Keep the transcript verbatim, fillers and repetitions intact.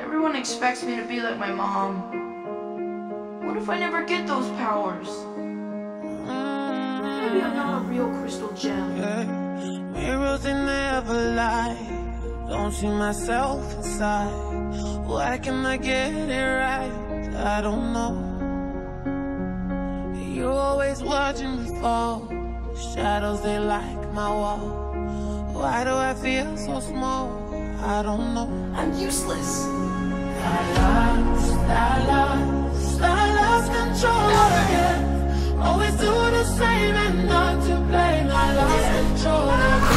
Everyone expects me to be like my mom. What if I never get those powers? Maybe I'm not a real crystal gem. Yeah. Mirrors, they never lie. Don't see myself inside. Why can't I get it right? I don't know. You're always watching me fall. Shadows, they like my wall. Why do I feel so small? I don't know. I'm useless. I lost, I lost, I lost control again. Always do the same and not to blame. I lost control again.